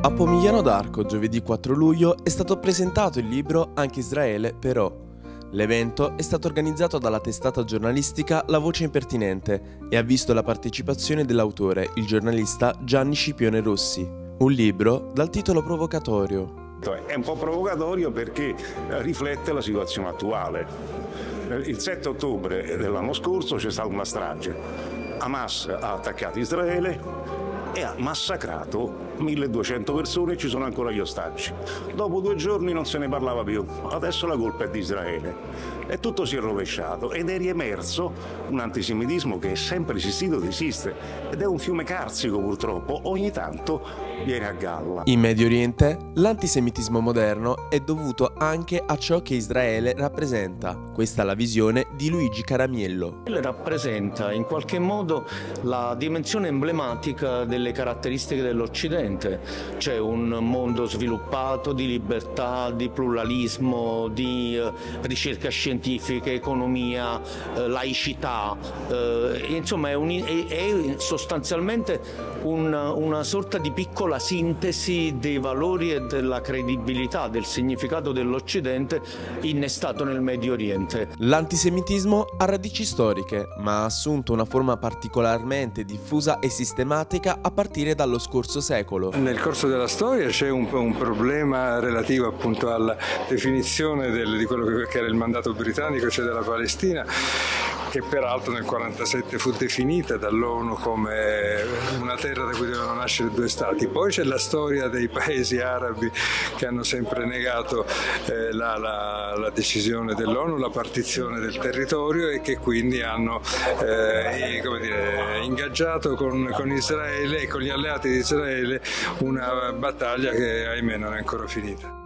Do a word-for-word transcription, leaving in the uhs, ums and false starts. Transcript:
A Pomigliano d'Arco, giovedì quattro luglio, è stato presentato il libro Anche Israele, però. L'evento è stato organizzato dalla testata giornalistica La Voce Impertinente e ha visto la partecipazione dell'autore, il giornalista Gianni Scipione Rossi. Un libro dal titolo provocatorio. È un po' provocatorio perché riflette la situazione attuale. Il sette ottobre dell'anno scorso c'è stata una strage. Hamas ha attaccato Israele e ha massacrato milleduecento persone e ci sono ancora gli ostaggi. Dopo due giorni non se ne parlava più, adesso la colpa è di Israele. E tutto si è rovesciato ed è riemerso un antisemitismo che è sempre esistito ed esiste ed è un fiume carsico purtroppo, ogni tanto viene a galla. In Medio Oriente l'antisemitismo moderno è dovuto anche a ciò che Israele rappresenta. Questa è la visione di Luigi Caramiello. Israele rappresenta in qualche modo la dimensione emblematica delle caratteristiche dell'Occidente. C'è un mondo sviluppato di libertà, di pluralismo, di eh, ricerca scientifica, economia, eh, laicità, eh, insomma è, un, è, è sostanzialmente un, una sorta di piccola sintesi dei valori e della credibilità, del significato dell'Occidente innestato nel Medio Oriente. L'antisemitismo ha radici storiche, ma ha assunto una forma particolarmente diffusa e sistematica a partire dallo scorso secolo. Nel corso della storia c'è un, un problema relativo appunto alla definizione del, di quello che era il mandato britannico, cioè della Palestina, che peraltro nel millenovecentoquarantasette fu definita dall'ONU come una terra da cui dovevano nascere due stati. Poi c'è la storia dei paesi arabi che hanno sempre negato eh, la, la, la decisione dell'ONU, la partizione del territorio e che quindi hanno eh, come dire, ingaggiato con, con Israele e con gli alleati di Israele una battaglia che ahimè non è ancora finita.